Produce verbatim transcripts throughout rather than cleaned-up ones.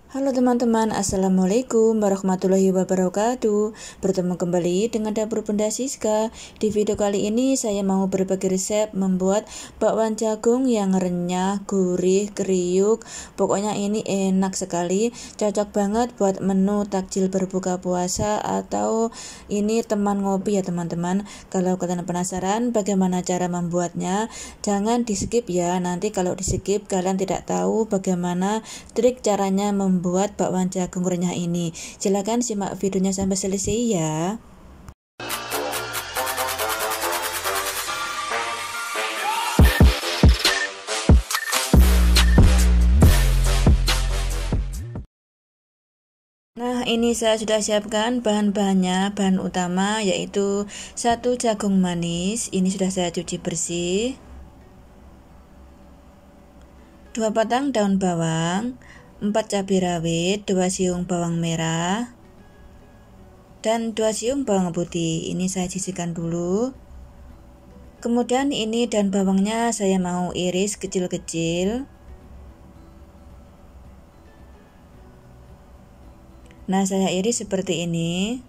Halo teman-teman, Assalamualaikum warahmatullahi wabarakatuh. Bertemu kembali dengan Dapur Bunda Siska. Di video kali ini saya mau berbagi resep membuat bakwan jagung yang renyah, gurih, kriuk. Pokoknya ini enak sekali, cocok banget buat menu takjil berbuka puasa atau ini teman ngopi ya teman-teman. Kalau kalian penasaran bagaimana cara membuatnya, jangan di skip ya. Nanti kalau di skip kalian tidak tahu bagaimana trik caranya membuat membuat bakwan jagung renyah ini. Silahkan simak videonya sampai selesai ya. Nah, ini saya sudah siapkan bahan-bahannya. Bahan utama yaitu satu jagung manis, ini sudah saya cuci bersih, dua batang daun bawang, empat cabai rawit, dua siung bawang merah, dan dua siung bawang putih. Ini saya sisihkan dulu. Kemudian ini daun bawangnya saya mau iris kecil-kecil. Nah, saya iris seperti ini.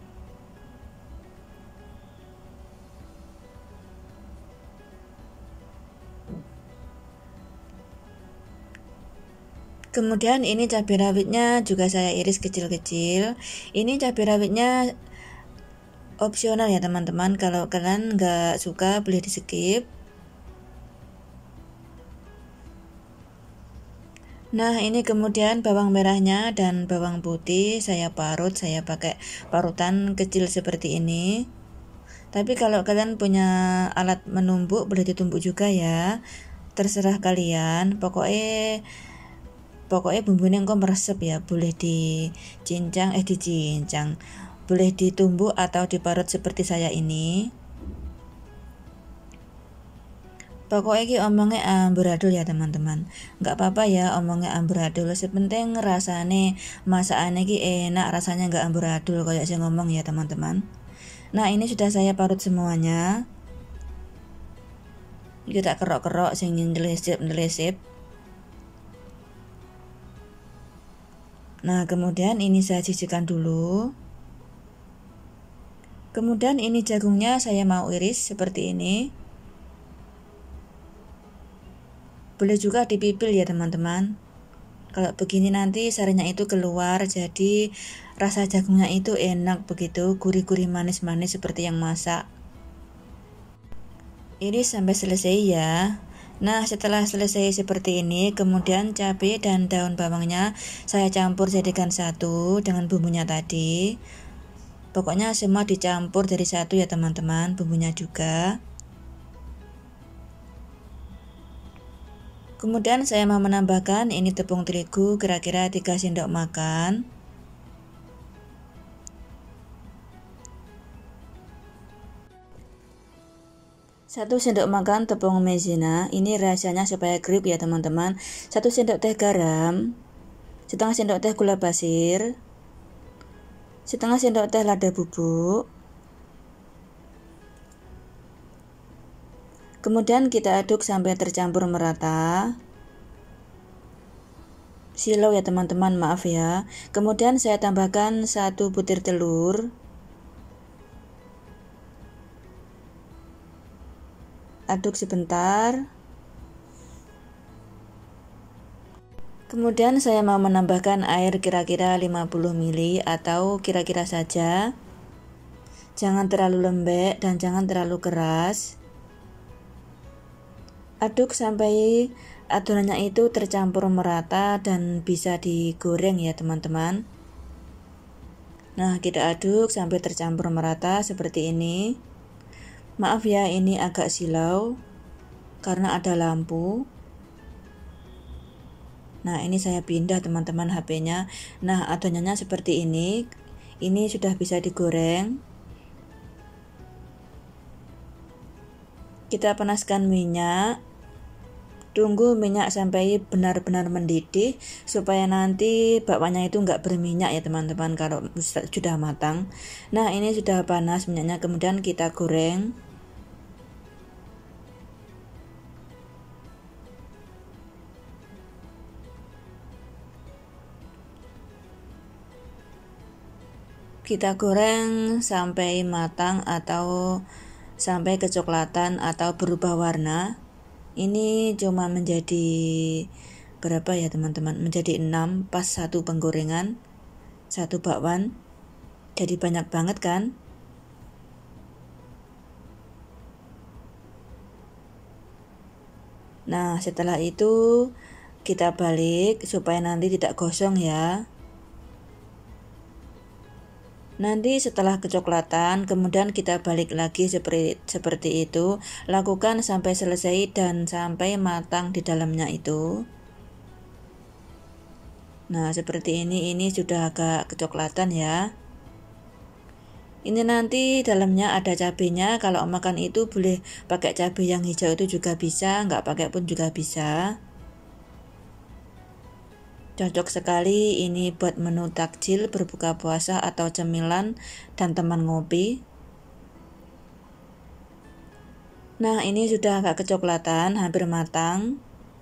Kemudian ini cabai rawitnya juga saya iris kecil-kecil. Ini cabai rawitnya opsional ya teman-teman. Kalau kalian nggak suka boleh di skip. Nah, ini kemudian bawang merahnya dan bawang putih saya parut. Saya pakai parutan kecil seperti ini. Tapi kalau kalian punya alat menumbuk boleh ditumbuk juga ya. Terserah kalian. Pokoknya Pokoknya bumbunya engkau meresep ya, boleh dicincang, eh dicincang, boleh ditumbuk atau diparut seperti saya ini. Pokoknya ki omongnya amburadul ya teman-teman, nggak apa-apa ya omongnya amburadul, sepenting rasanya masakannya ki enak, rasanya nggak amburadul kayak saya ngomong ya teman-teman. Nah, ini sudah saya parut semuanya. Kita kerok-kerok sing ndelesip-ndelesip. Nah, kemudian ini saya sisihkan dulu. Kemudian ini jagungnya saya mau iris seperti ini. Boleh juga dipipil ya teman-teman. Kalau begini nanti sarinya itu keluar, jadi rasa jagungnya itu enak begitu, gurih-gurih manis-manis seperti yang masak. Iris sampai selesai ya. Nah, setelah selesai seperti ini, kemudian cabai dan daun bawangnya saya campur jadikan satu dengan bumbunya tadi. Pokoknya semua dicampur jadi satu ya teman-teman, bumbunya juga. Kemudian saya mau menambahkan ini tepung terigu kira-kira tiga sendok makan. Satu sendok makan tepung maizena. Ini rahasianya supaya grip ya teman-teman. Satu sendok teh garam, setengah sendok teh gula pasir, setengah sendok teh lada bubuk. Kemudian kita aduk sampai tercampur merata. Silau ya teman-teman, maaf ya. Kemudian saya tambahkan satu butir telur. Aduk sebentar. Kemudian saya mau menambahkan air kira-kira lima puluh mililiter atau kira-kira saja. Jangan terlalu lembek dan jangan terlalu keras. Aduk sampai adonannya itu tercampur merata dan bisa digoreng ya teman-teman. Nah, kita aduk sampai tercampur merata seperti ini. Maaf ya, ini agak silau karena ada lampu. Nah, ini saya pindah teman-teman H P-nya. Nah, adonannya seperti ini. Ini sudah bisa digoreng. Kita panaskan minyak. Tunggu minyak sampai benar-benar mendidih supaya nanti bakwannya itu enggak berminyak ya teman-teman kalau sudah matang. Nah, ini sudah panas minyaknya, kemudian kita goreng. Kita goreng sampai matang atau sampai kecoklatan atau berubah warna. Ini cuma menjadi berapa ya teman-teman? Menjadi enam pas satu penggorengan, satu bakwan. Jadi banyak banget kan? Nah, setelah itu kita balik supaya nanti tidak gosong ya. Nanti setelah kecoklatan, kemudian kita balik lagi seperti, seperti itu. Lakukan sampai selesai dan sampai matang di dalamnya itu. Nah, seperti ini, ini sudah agak kecoklatan ya. Ini nanti dalamnya ada cabenya. Kalau makan itu boleh pakai cabai yang hijau itu juga bisa, nggak pakai pun juga bisa. Cocok sekali ini buat menu takjil berbuka puasa atau cemilan dan teman ngopi. Nah, ini sudah agak kecoklatan, hampir matang.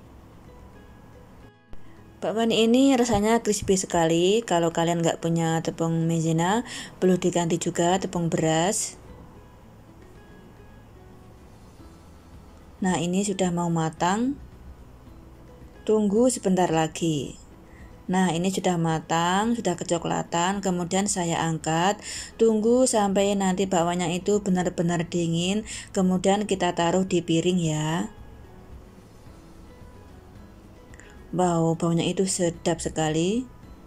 Bakwan ini rasanya crispy sekali. Kalau kalian nggak punya tepung maizena, perlu diganti juga tepung beras. Nah, ini sudah mau matang. Tunggu sebentar lagi. Nah, ini sudah matang, sudah kecoklatan, kemudian saya angkat. Tunggu sampai nanti bakwannya itu benar-benar dingin, kemudian kita taruh di piring ya. Wow, baunya itu sedap sekali.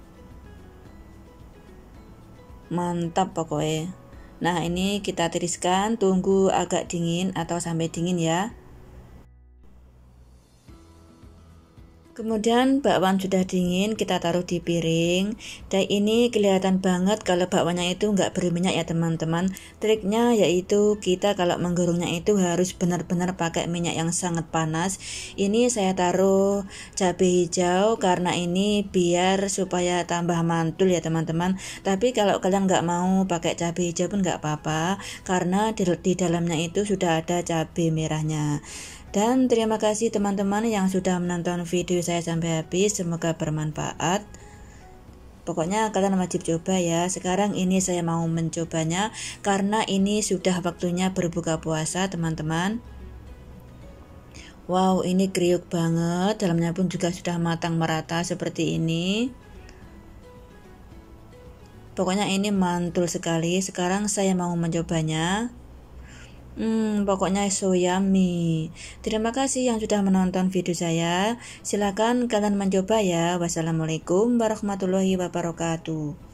Mantap pokoknya. Nah, ini kita tiriskan, tunggu agak dingin atau sampai dingin ya. Kemudian bakwan sudah dingin, kita taruh di piring. Dan ini kelihatan banget kalau bakwannya itu nggak berminyak ya teman-teman. Triknya yaitu kita kalau menggorengnya itu harus benar-benar pakai minyak yang sangat panas. Ini saya taruh cabai hijau karena ini biar supaya tambah mantul ya teman-teman. Tapi kalau kalian nggak mau pakai cabai hijau pun nggak apa-apa, karena di, di dalamnya itu sudah ada cabai merahnya. Dan terima kasih teman-teman yang sudah menonton video saya sampai habis, semoga bermanfaat. Pokoknya kalian wajib coba ya. Sekarang ini saya mau mencobanya karena ini sudah waktunya berbuka puasa teman-teman. Wow, ini kriuk banget, dalamnya pun juga sudah matang merata seperti ini. Pokoknya ini mantul sekali. Sekarang saya mau mencobanya. Hmm, pokoknya so yummy. Terima kasih yang sudah menonton video saya. Silakan kalian mencoba ya. Wassalamualaikum warahmatullahi wabarakatuh.